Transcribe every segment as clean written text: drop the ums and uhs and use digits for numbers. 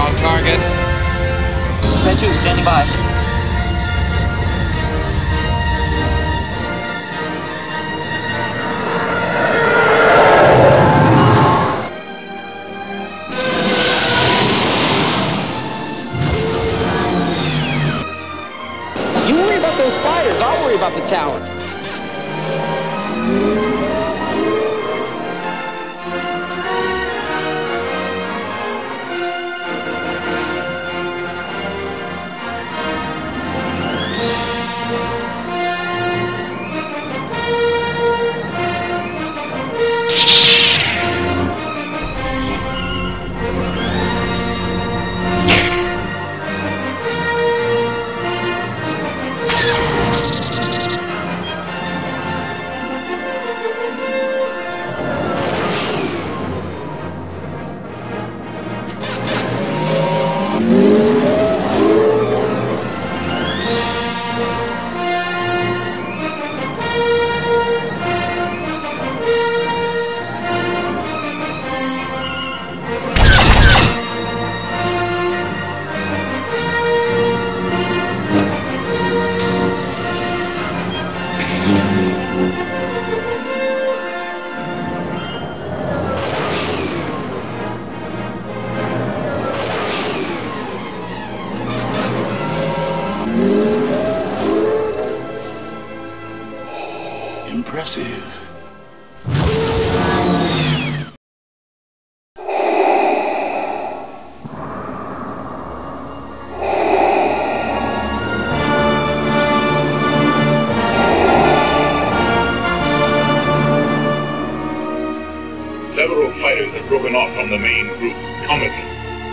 on target. Red 2, standing by. You worry about those fighters, I'll worry about the tower. Impressive. Several fighters have broken off from the main group. Comedy.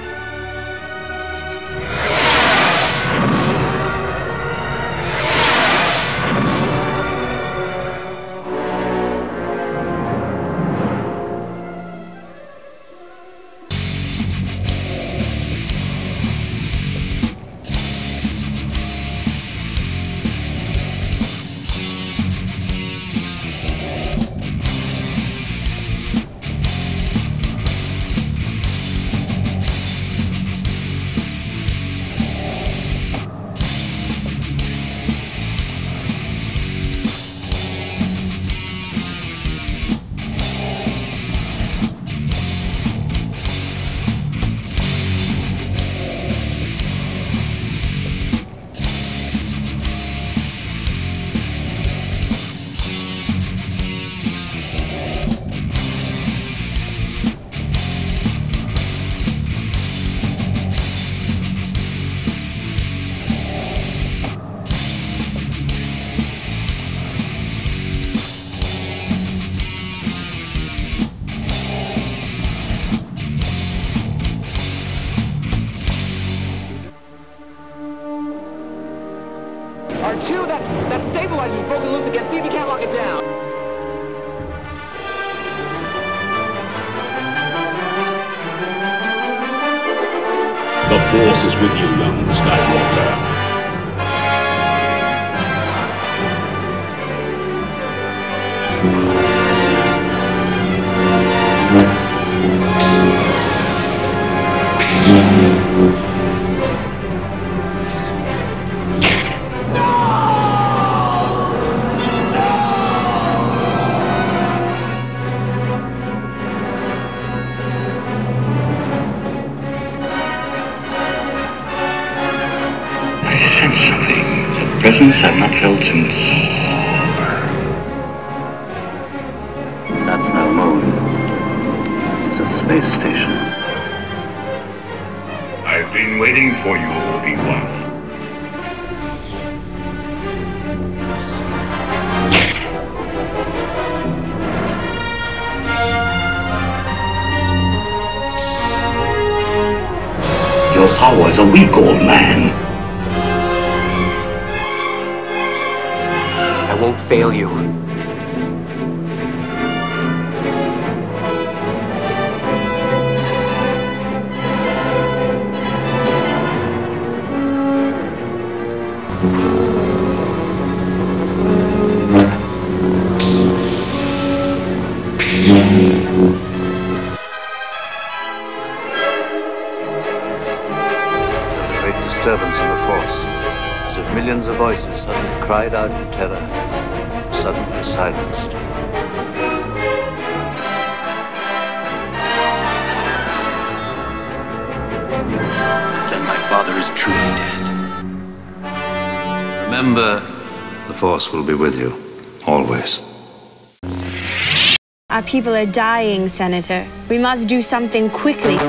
R2, that stabilizer's broken loose again. See if you can't lock it down. The Force is with you, young Skywalker. Presence I've not felt since... That's no moon. It's a space station. I've been waiting for you, Obi-Wan. Your powers are weak, old man. I won't fail you. disturbance in the force, as if millions of voices suddenly cried out in terror, suddenly silenced. Then my father is truly dead. Remember, the force will be with you, always. Our people are dying, Senator. We must do something quickly.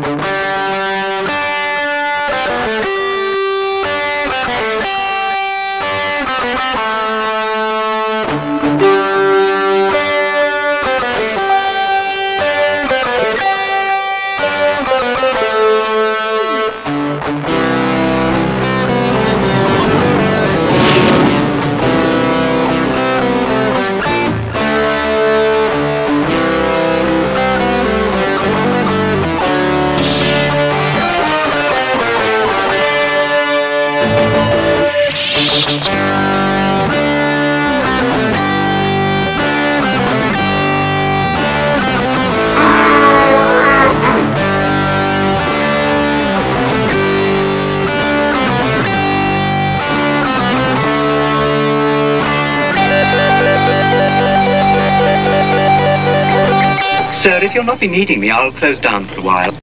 Sir, if you'll not be needing me, I'll close down for a while.